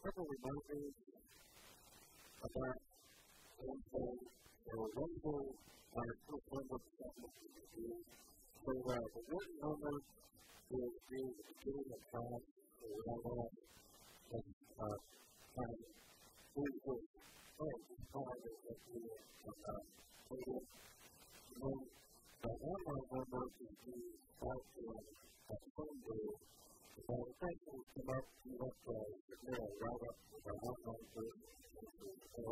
couple of reminders about Wednesday. Wednesday, our first number of segments is so the word number is the beginning of class. So we all know that kind of really good. It's kind of like we and then the online number is the out at Sunday. So the first one is come up to right up with our online version. So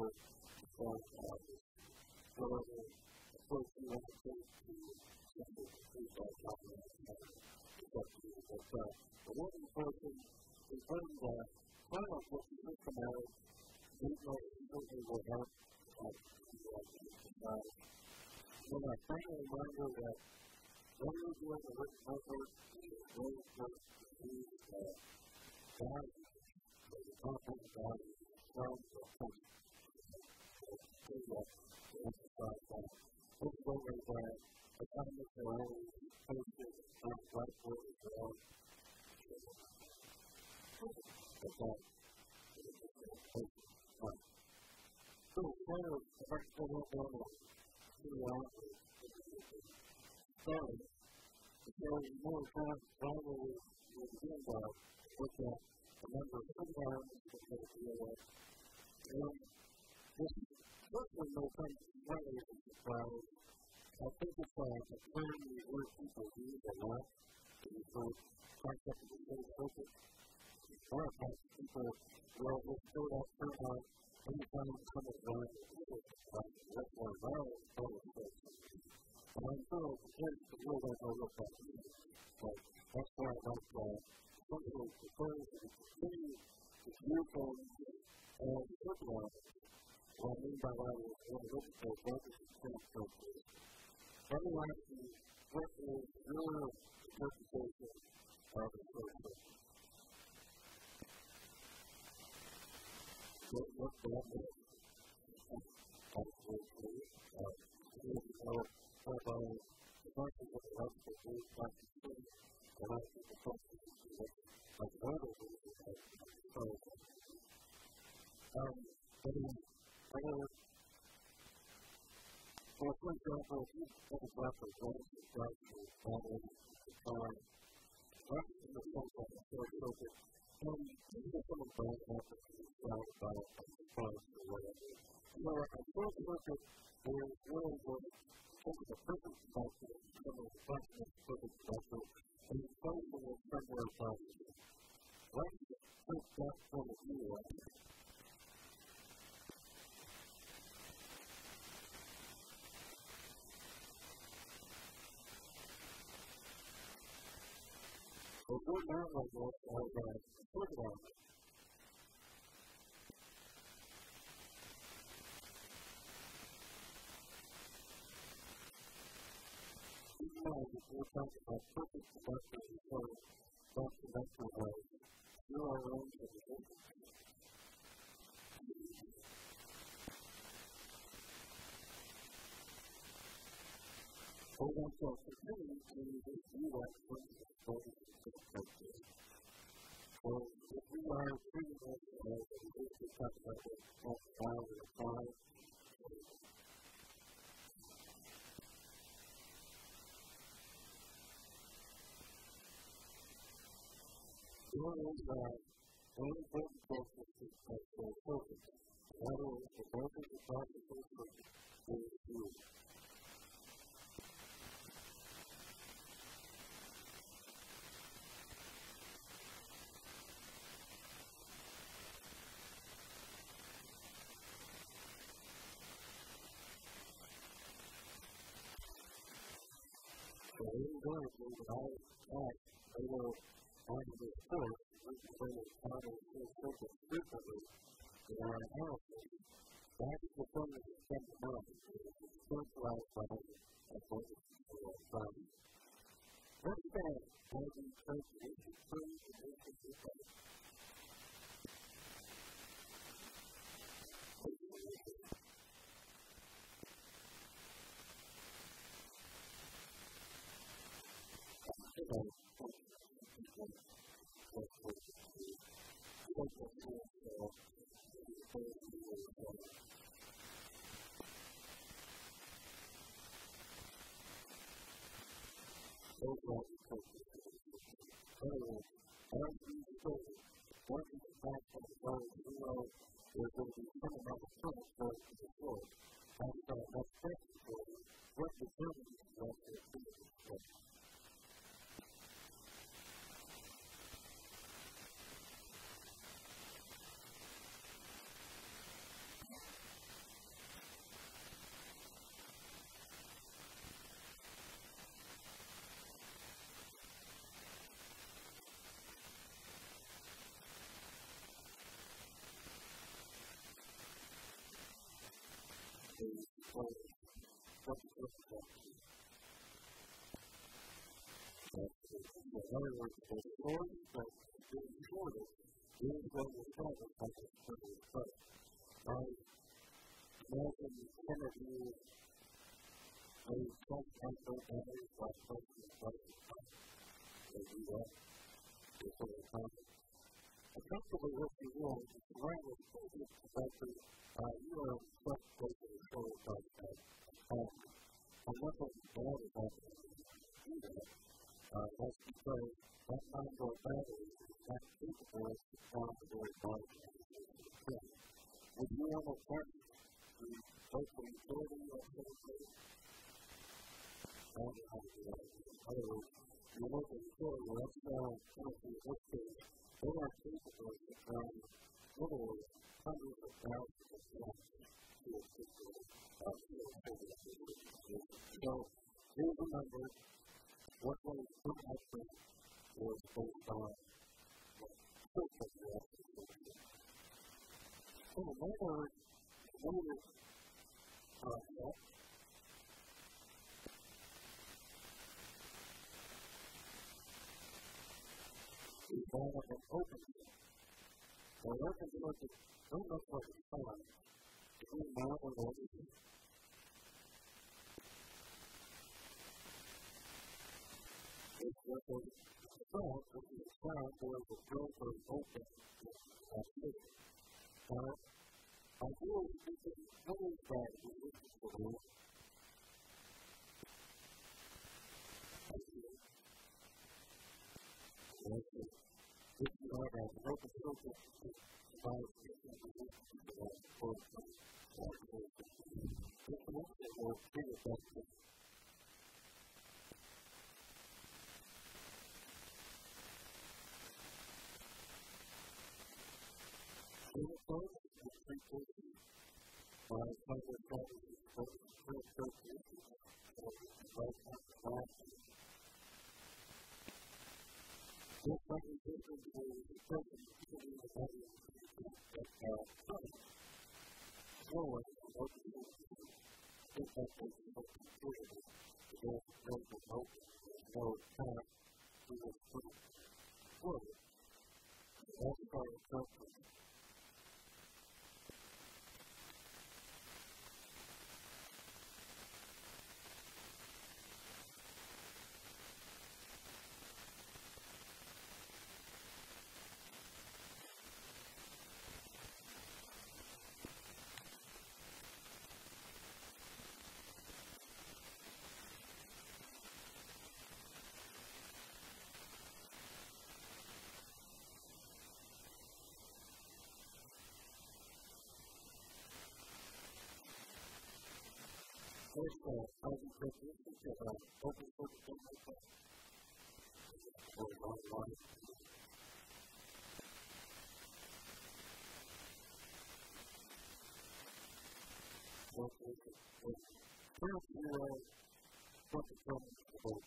whatever approach you want to take to simply complete that document, it's up to you. But the one important is when the final what you think about it, these certainly will help when I final reminder that when you're doing the written homework, it's very important to use values, the content values, from the person. This way is the comments are always posted on Blackboard as well. So, kind of, if I can go down to the office, starting, because more time, probably will begin by look at the number of environments that they deal with. And this certainly no time to play as a surprise. I think it's a term you hear people use a lot to refer to the concept of the same circuit. A lot of times people will just throw that term out anytime someone's going to do it. That's why violence is part of it. And I'm sure it's kids that really don't know what that means. But that's why I like something that refers to the continue to view things and look at it. What I mean by that is when you look at those records and things like this. Let me ask you, what is your interpretation of the circle? What's the number? That's very clear. You know, by the function of the rest of the group, like the city, the rest of the function of the group, like the other group, well, for example, if you take a breath of water to start to follow the time, that's in the sense of the short circuit, and you get some of the bad habits that you start about the response or whatever. So a short circuit is really what take the perfect structure, some of the function of the perfect structure, and you place it somewhere possible. Let's take that point of view right now. Well, we're now going to look at the circuit element. We're talking about perfect conductors, so that conductor has zero range of resistance. So we're going to continue to do that from the perspective. So if we are treating this as a resistance conductor, that's 5 One is one important characteristic of the circuit. That is, the voltage across the circuit is zero. So invariably, when I act over on this course, we can bring a counter circuit frequently in our analysis. That's the thing that is fundamental. It's centralized by a voltage control problem. What's that? How do you take the issue free and issue free? those are the questions. Anyway, as we say, once you get back on the phone, you know there's going to be some amount of time going to the floor. And that's necessary. What determines what the activity is. In other words, the story that is recorded is what was established by the Spirit of Christ. Now, imagine some of you may talk about those matters like Christ and Christ and Christ. They do that. They put it on. Effectively, what you want is to write with the fact that you are self-placed in the story of Christ. I'm not going to bad about that. That's because that kind of battle is not capable of responding to very body. Would you have a partner who hopefully 30 or 30? I don't know how to do that. In other words, you look at the story, well, that's now in this case, they are capable of supplying literally hundreds of thousands of jobs to a particular So, here's a number. What was put out there was based on the purpose of the activity. So, another concept is that of an open source. Now, open source is very much like a sign between now and everything. It's what they found, which is found where the doors are open activity. Now, ideally speaking, what is that in this story? If you have an open source, it's about speaking to this or treat it that way. In the course of the three-person, by Sunday Saturday, the first person right after that, this presentation is the person sitting in the body that forward and open to get that person open to it. There's no open, there's no path to the front forward. That's our approach. First, how do you take this to open source things like that? Or online? First, you what the problem is about.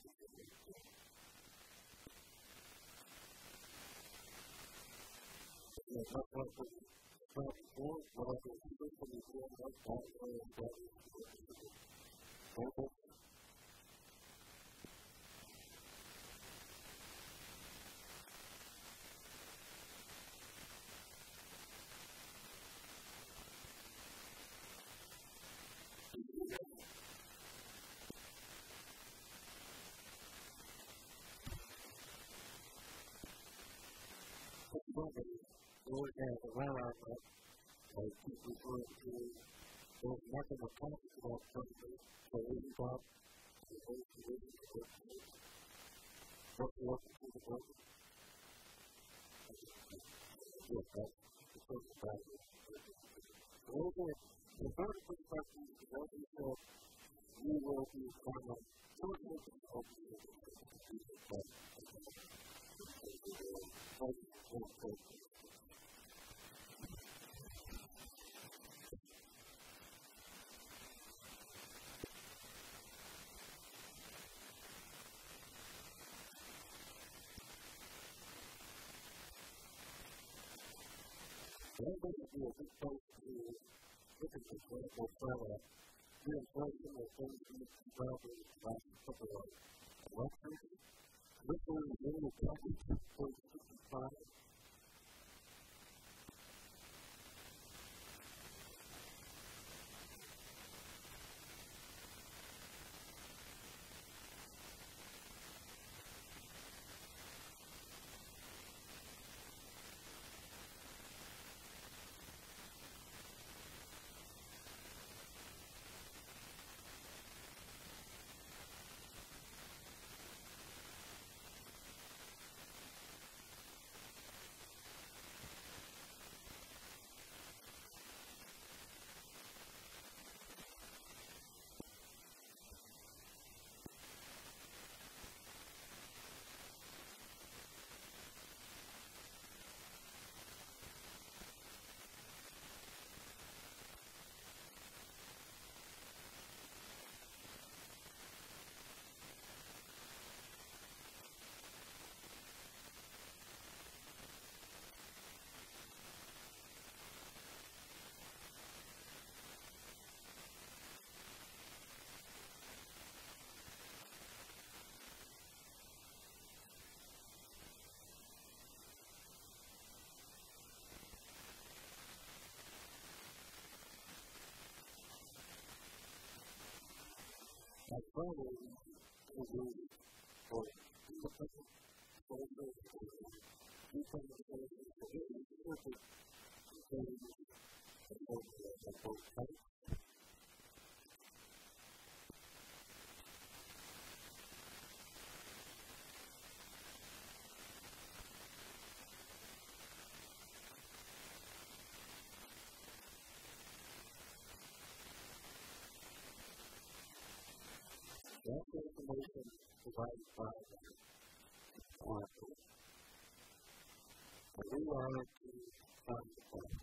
That's what the problem is, whatever the system is doing, that's not very important. Okay. There's nothing to talk about something, so we talk to the person who is the person. what the work is the work. Yes, that's the first part of it. The third perspective is that we said we will be kind of working with the open I think it would be a good place to look at the political climate. Reinforcing the things we developed in the last couple of elections. This one is in the package for 65. I probably would be for independent soldiers or independent soldiers for any circuit concerning the soldiers of both types. That's the information provided by the author. And we are to find the point.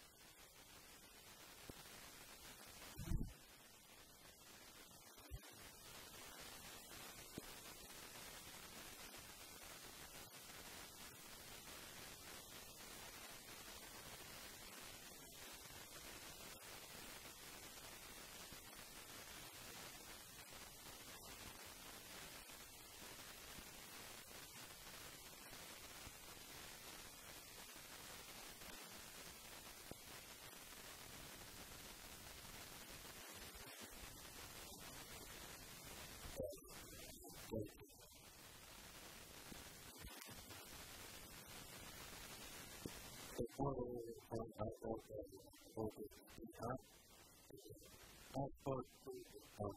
The model is called outboard over the top. Outboard is the top.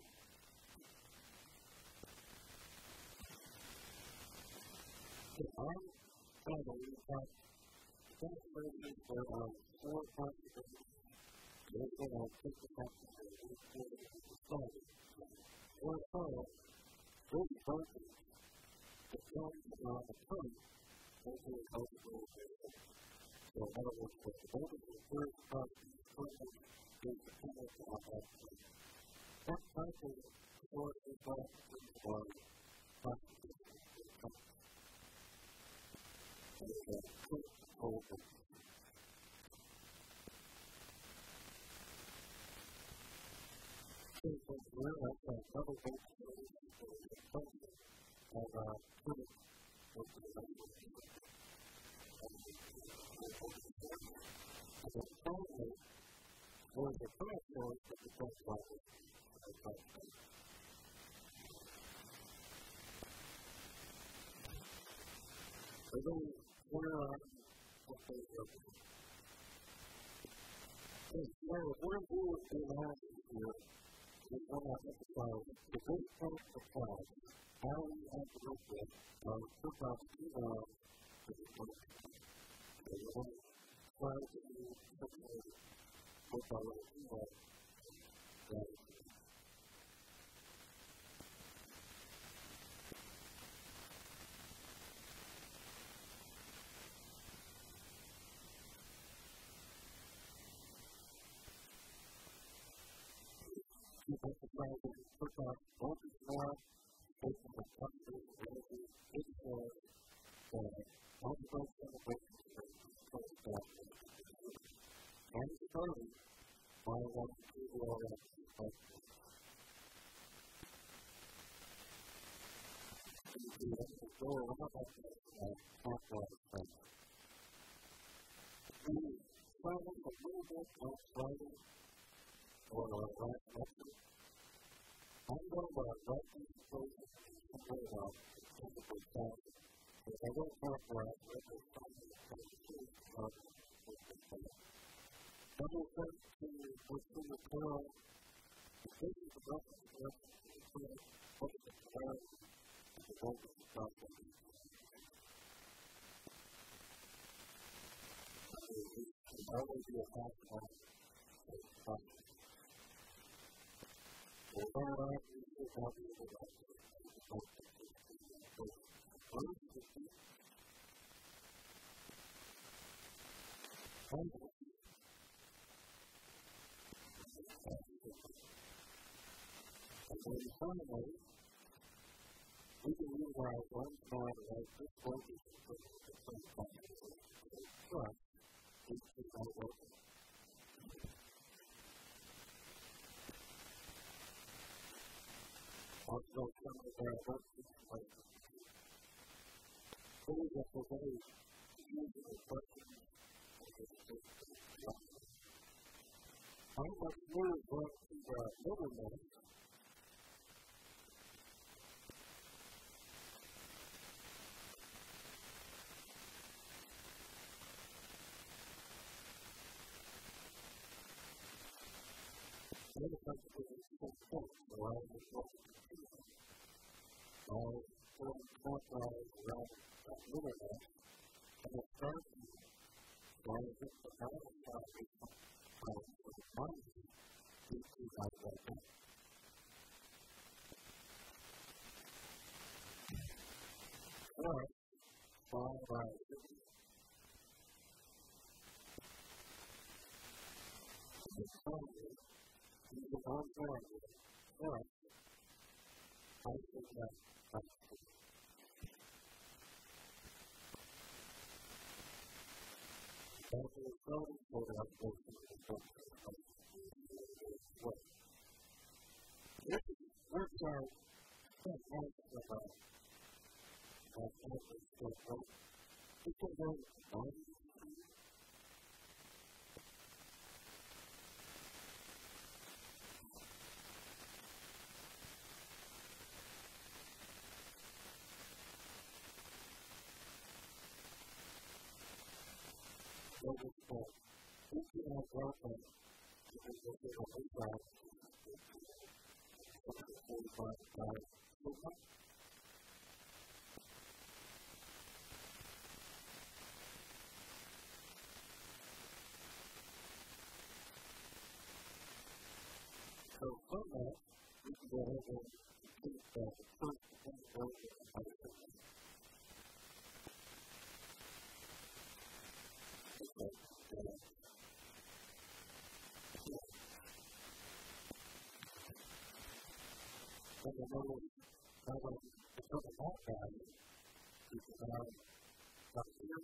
The arm model is that demonstrated there are 4 possibilities. They're going to take the factors and solve it. Or solve those factors that come from the point over the multiple variables. So in other words, the voltage is very hard to determine is dependent on that point. That cycle source is not our possibility of the point. And it's a quick over. So we're like that double voltage function of our current voltage. And then finally, there's a current source that depends on the current. So then, we're on the phase of it. So, what I'm doing with the analysis here we want to emphasize the great point of class, how we have to work with our football team to the point. So we want to try to do something with our team that people to try to put on both the more based on the country, energy, influence, all the folks in the business and story why I want to do all that. We travel a little bit outside or last lecture. I'm going to let these folks know about the time. If I don't talk about it, other things to what's in the core, the basic development of the core, what's the core, the development of the process. It's always be a fast one. Finally, we can utilize one side of this focus for the first time. Trust is to not working. Also, some of our workers are things that are very useful questions. How much more work to the middleman? The other person is so close around the world. All four clockwise around that middleman, and it's starting to get the other side of the mind into that way. Or, all right. It's only the one thing, or I think that is so important for what works out about it can go on. If you have welcome to the video of God, so from that, we can go ahead and keep the first thing going with the person. And the moment I was talking about that, it's up here.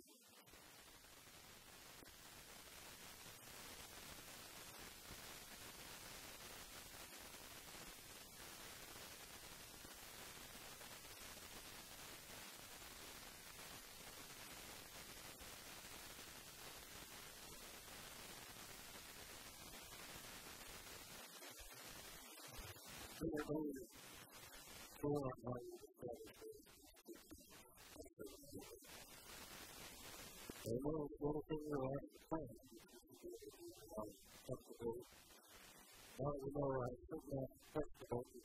Well, you know, I think that festival is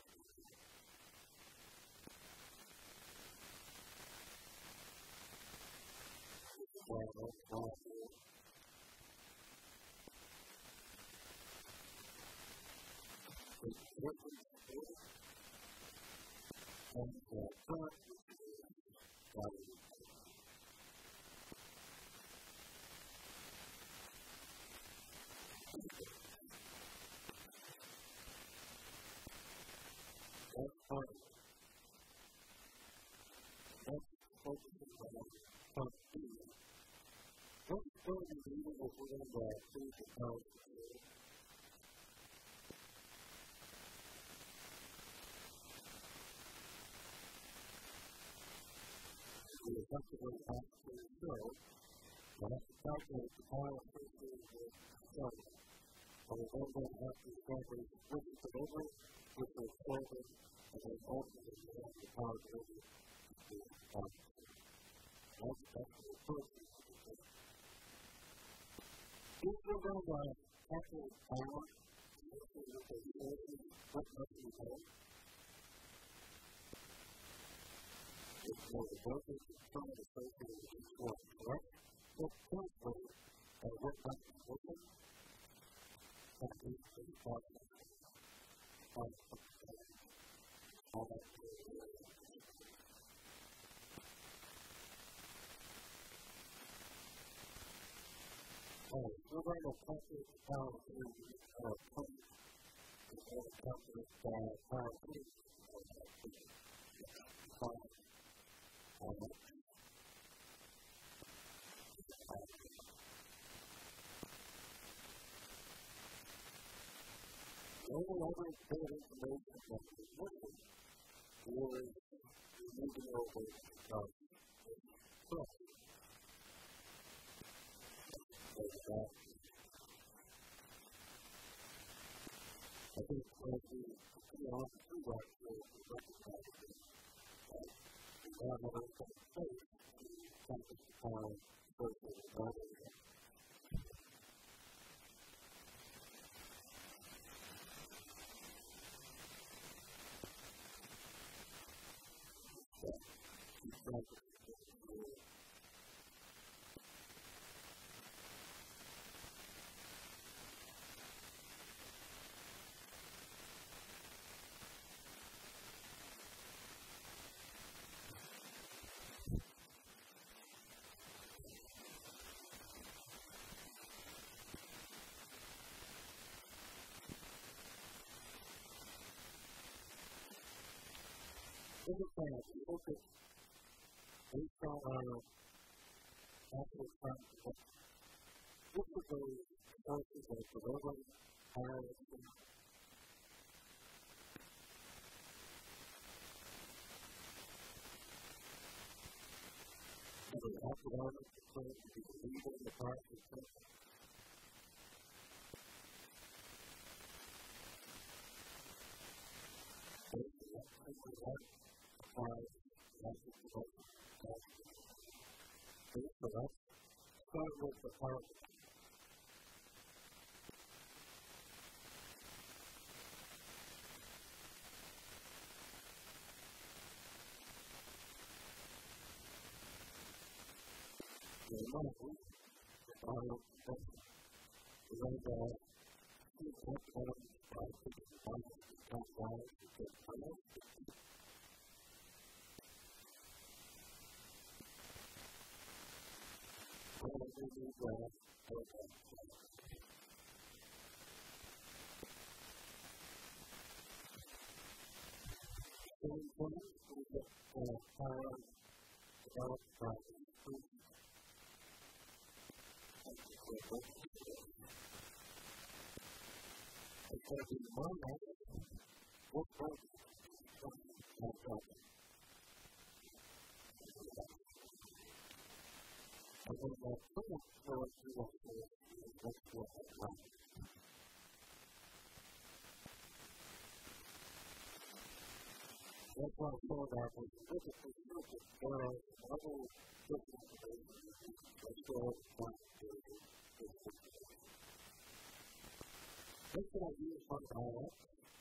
What should I use for diet?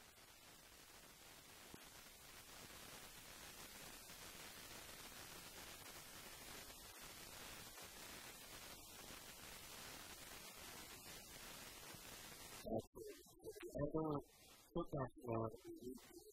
I don't put that one in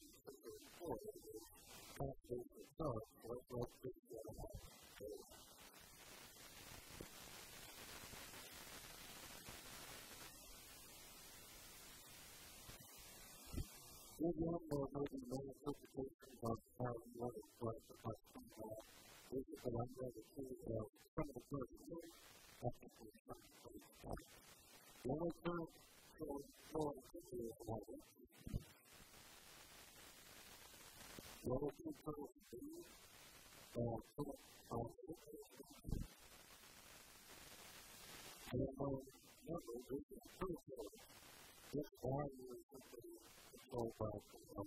we don't know maybe many interpretations of how we want to start the question that basically I'm going to choose some of the persons technically some of the persons. The only time for more to do is that the other two persons do put on and then remember this is personal. This value is something controlled by the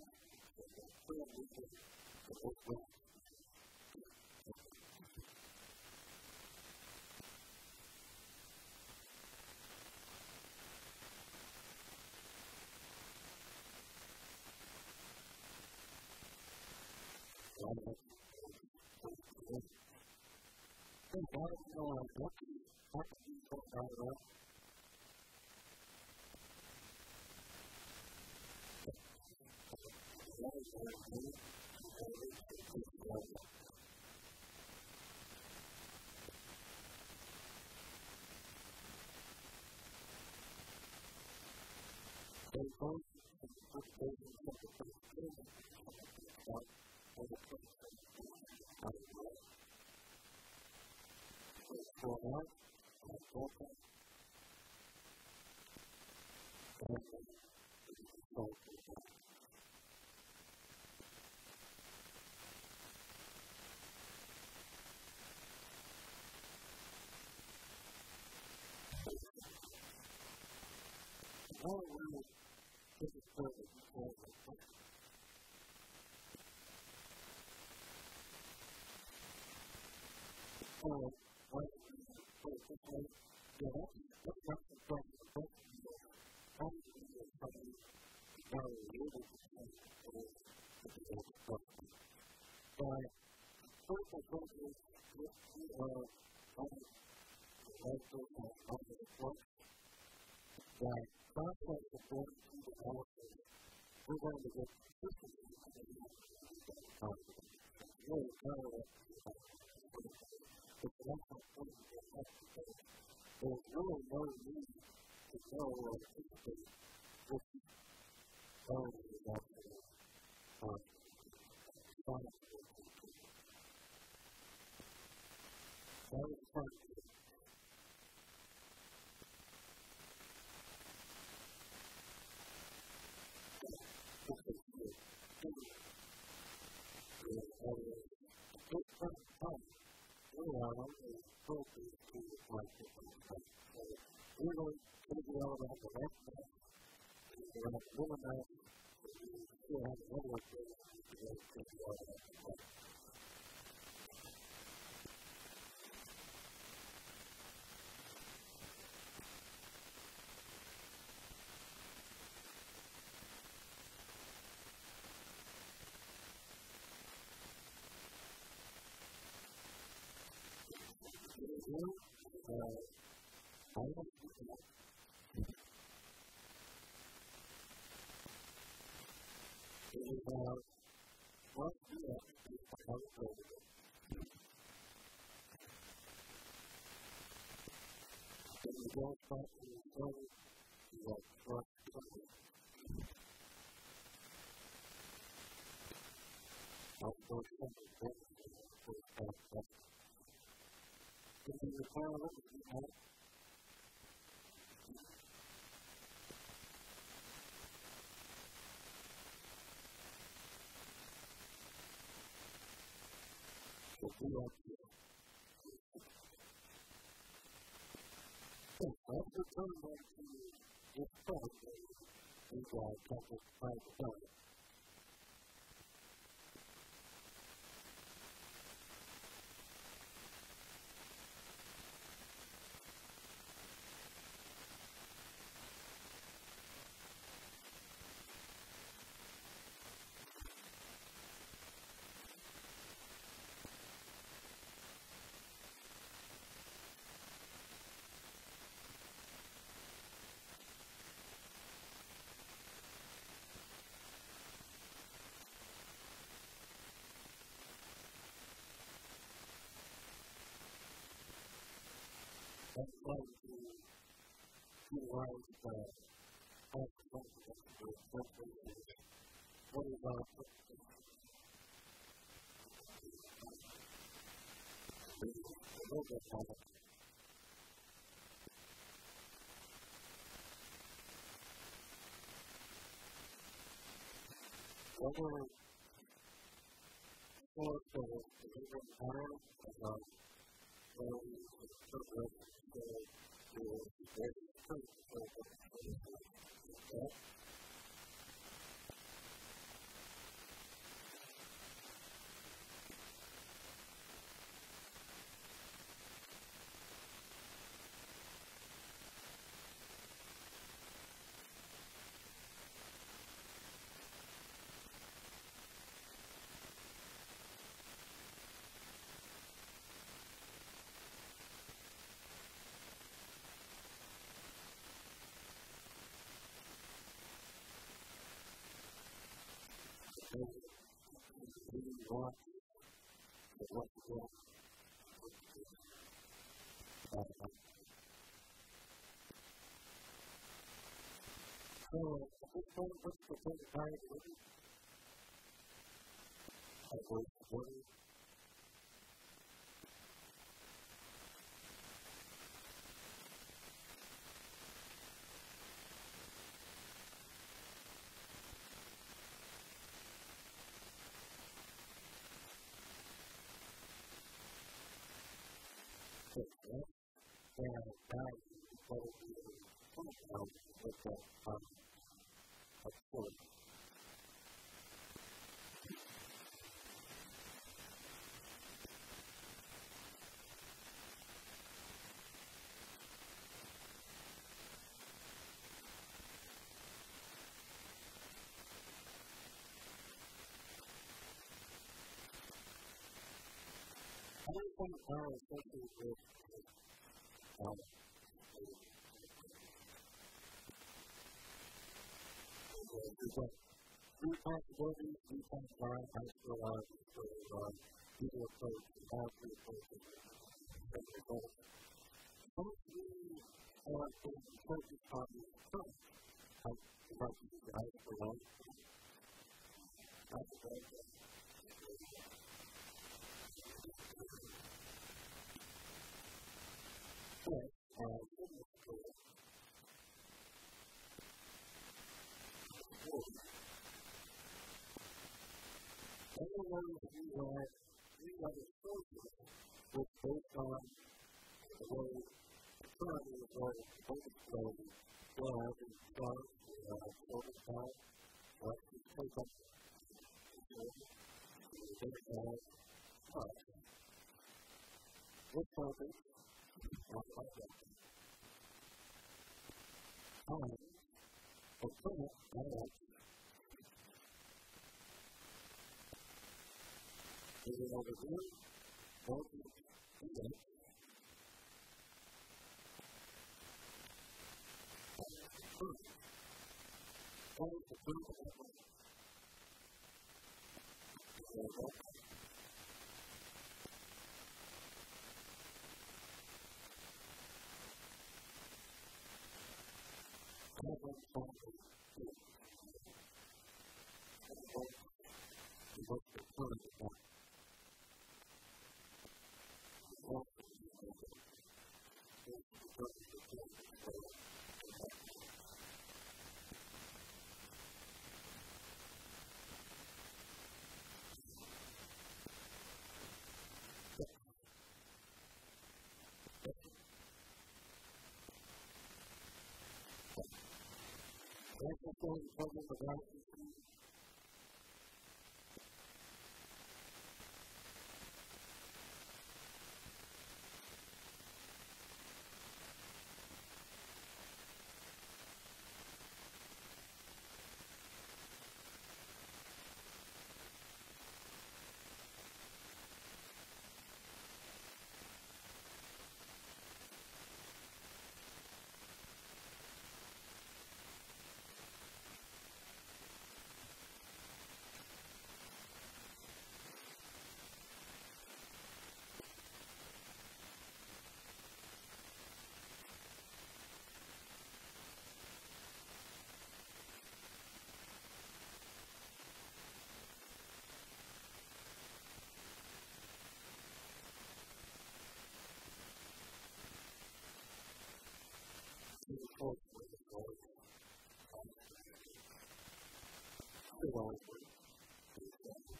trying to utilize the consequences of what is our whether for the even time about where we progress the what so this one what's the thing time I was worried and now what is with the of course. I don't think now, especially with we've got 3 possibilities, 3 times live, high school live, video approach, all 3 approaches, and results. Most of these are focused on the approach. I'd like to use the high school live. That's great. Everyone who had 3 other sources was based on the way the currently is going to overflow blood and cells, over time, what to take up this focus on that. The current is it over here, both and then what is the proof of that? That's the thing talking about.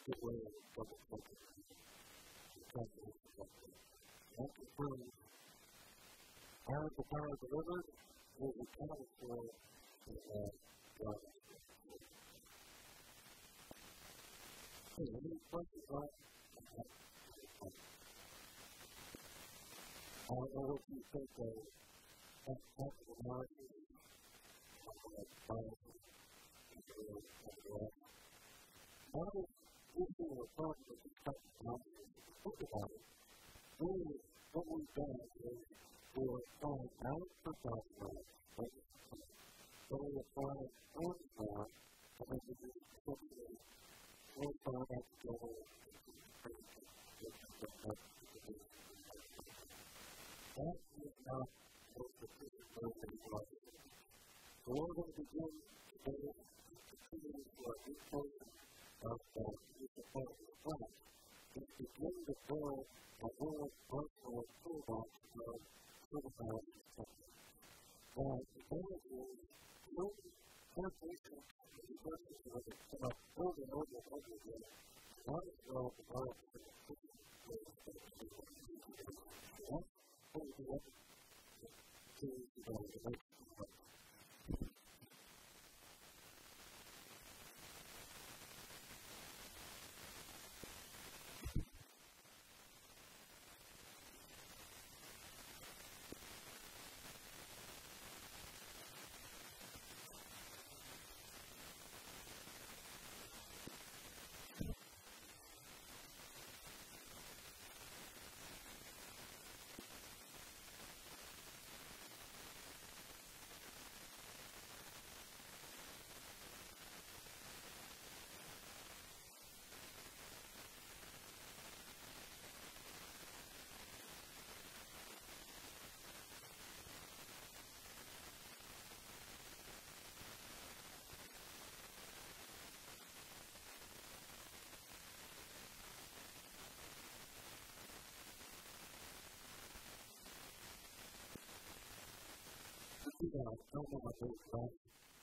the way of public sector. That confirms all of the power delivered is accounted for in God. Any questions on that? I don't know what you think of that type of analysis of biases. How does this be a problem with this type of analysis? Think about it. Really, what we've done is we're applying balance for calculus, then we apply forms now, and then we do essentially one time that together that is not what the physical is like. So we're going to begin today to continue to our new portion of the support of the class. We begin to build a whole virtual toolbox for certified instructors. Now, the goal is more basic resources that have come up over and over and over again, not as well developed for the physical ways that we do it. That's what we do to develop the next one. I don't know what those are.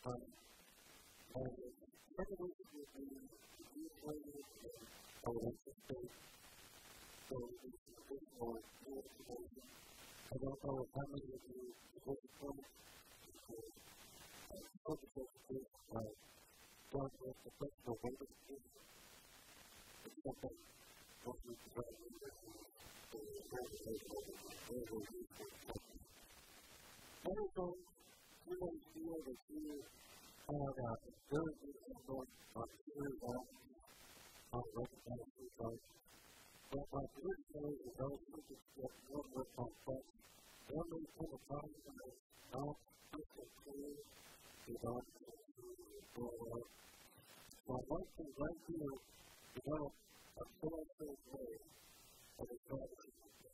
Second week will be usually I would anticipate there will be some additional new information. I don't know how many of you will be points to focus education by going with professional labor students. It's something that we provide universities for the organization of labor resource. Other things, you may feel that you have a very good influence on your life, on recognizing yourself. But like your story is those who can get more and more complex, there may come a time when it's not crystal clear, you're not going to go out. So I'd like to invite you to develop a fair-safe way of establishing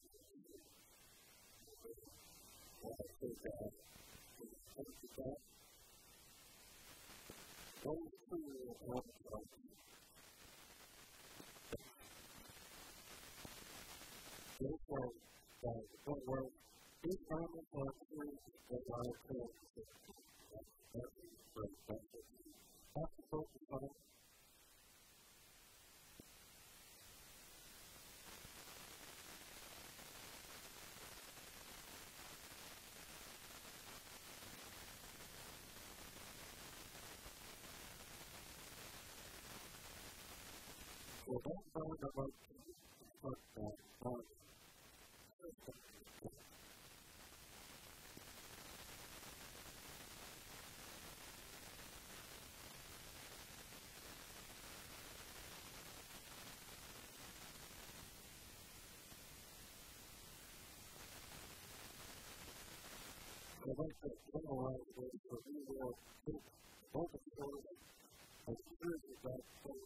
I think that those two are therefore, don't worry, these comments are true that are true. That's very effective. Have to focus on it. So that's why I'd like to start that on system. I'd like to generalize this so we will take both of those as clear as that case.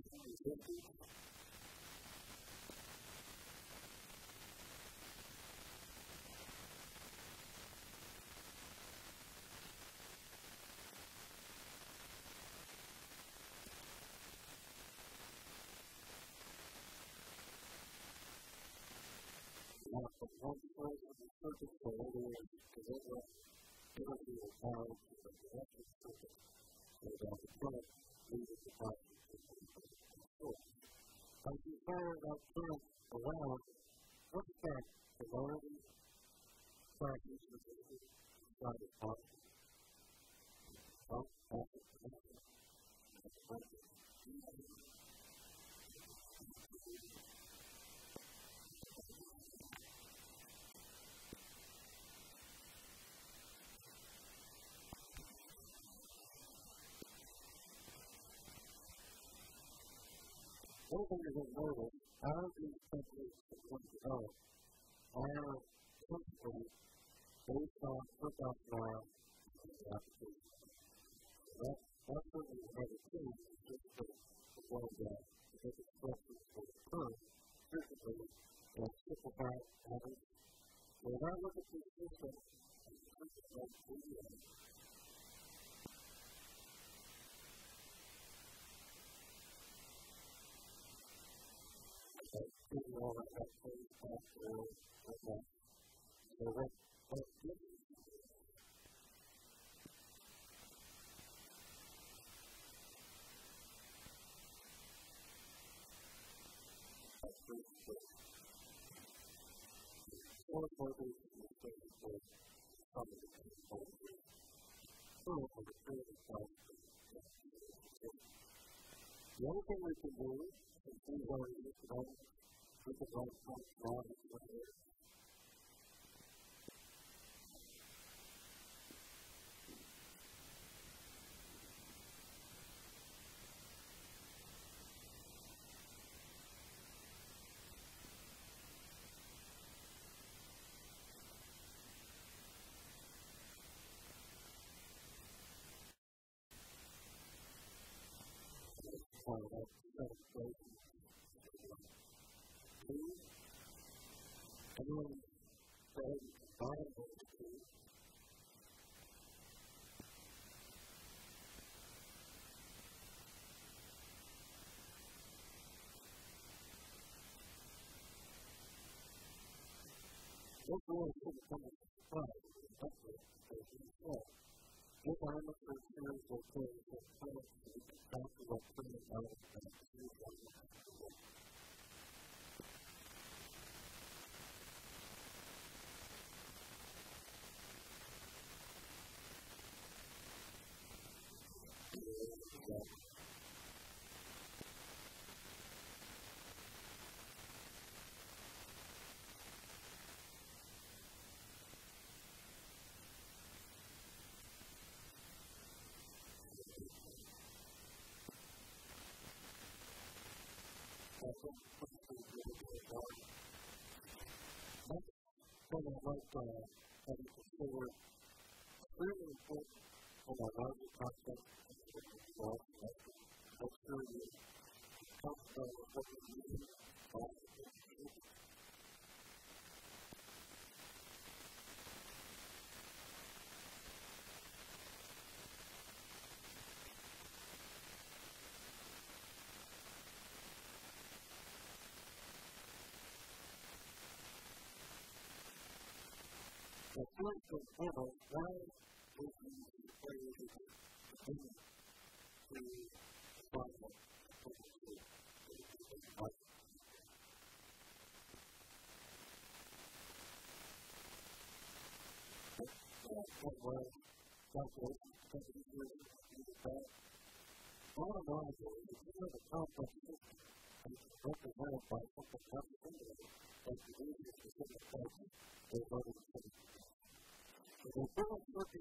Now, from one point of the circuit to another is deliver energy or power to the electric circuit so that the current leaves the power to the source. fire that kids around, what's that? The learning practice of the God is possible. One thing you will notice, all of these companies that come develop are principally based on pickup law applications. That's what we have a team just to avoid that, because it's structures for the curve, frequently, and simplify habits. So if I look at this system, all of that things after that. So what this is one of the things for some of the people for the creative process. The other thing we can do is these are we can write some models for this. And then say, bottom of the tree. This really shouldn't come as a surprise, especially as you said. This armature series will say that planets to be contracted with planet elements and huge elements. What I like having considered really important in our larger concept of the world, make sure you talk about what you need, the first and foremost, why is the equation continuing to follow what was calculations bottom line is if you have a complex system and it's represented by something complicated that produces specific prices, there's other things. So the equivalent circuit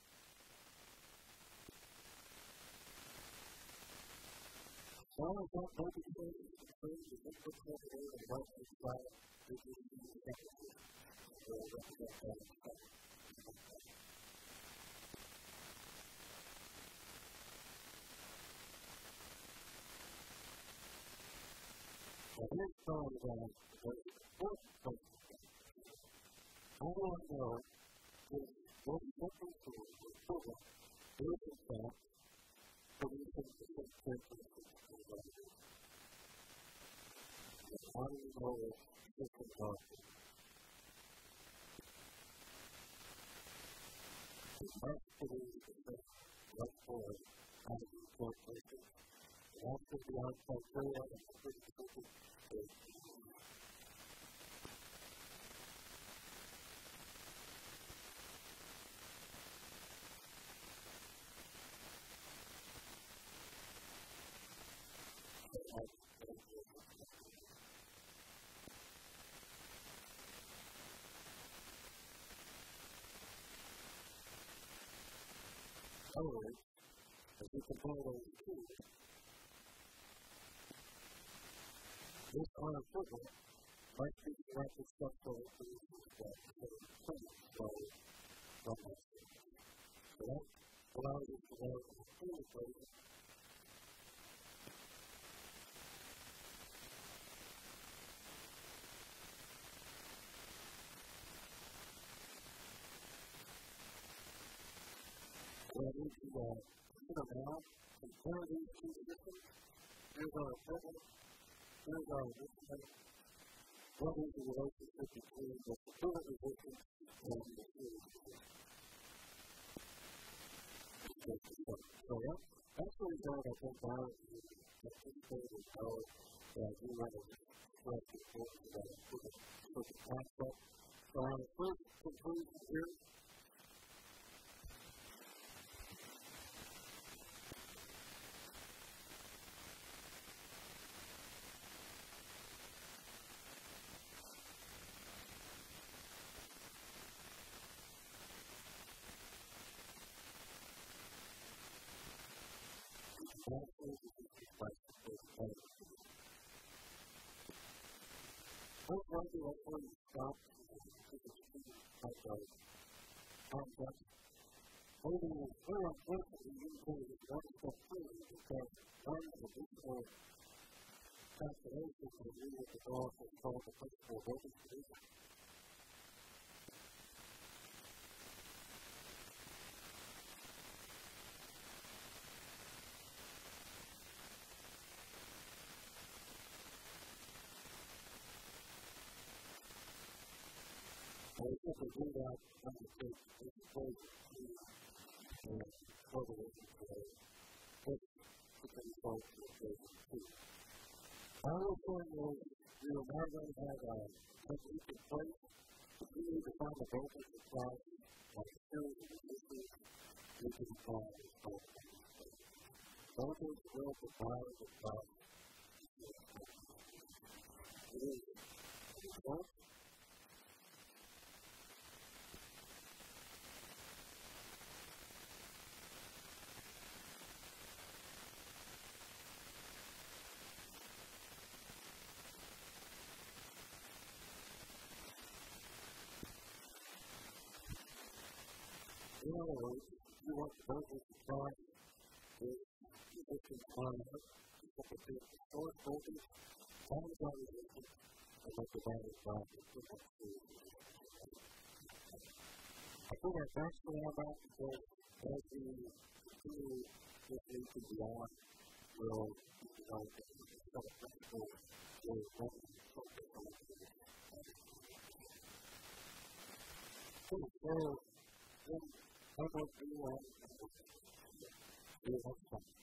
all of that basic thing is concerned with input circuit and what is that which is the technical. So represent that. Here's some of the important questions. How do I know if what something to the program is in fact producing the same characteristics of the other? How do you know if systems are it has to be the same right forward out of the characteristics. It has to be on criteria and the However, if you compare those two, this on equipment might be like the stuff that is that so from that. So that allows us to know the full equation. So I need to now compare these two systems. Here's our equipment. Here's our resistance. What is the relationship between the equipment resistance and the series resistance? So that's what we've done, I think, now is anticipated how that we want to select the importance of that equipment circuit concept. So on the first conclusion here, most likely that's where you stop at the concept. Maybe it's very unfortunately you can one step further because one additional constellation can agree with the laws that called the principle of voltage division. I simply do that under the exposure to correlation today. This is the result of equation 2. Our point is we are now going to have a technique in place. We need to find the voltage across a series of resistors we can apply this voltage. Voltage will provide the power. It is the result. In other words, you want the voltage across the resistance on it, you put the source voltage times that resistance and let the battery by the equivalent series resistance. I think our best for all that because as we continue this week and beyond, we'll develop a set of principles for what we focus on. So, how about you do next time?